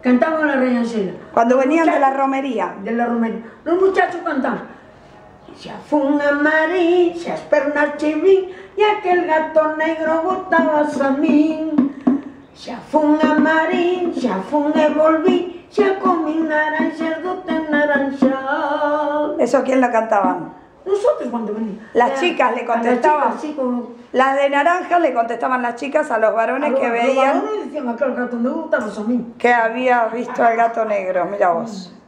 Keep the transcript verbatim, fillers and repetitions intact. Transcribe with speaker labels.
Speaker 1: Cantaban la reina Sheila.
Speaker 2: Cuando venían de la romería.
Speaker 1: De la romería. Los muchachos cantaban. Se fue a Marín, se esperna chivín, y aquel gato negro botaba samín. Se fue a Marín, se fue volví, se comí naranjas, dote naranja.
Speaker 2: ¿Eso quién lo cantaban?
Speaker 1: Nosotros cuando veníamos.
Speaker 2: Las
Speaker 1: Era,
Speaker 2: chicas le contestaban.
Speaker 1: Las, chicas, como,
Speaker 2: las de naranja le contestaban las chicas a los varones a los, que veían.
Speaker 1: Los varones decían aquel gato negro botaba samín.
Speaker 2: Que había visto al gato negro, mira vos.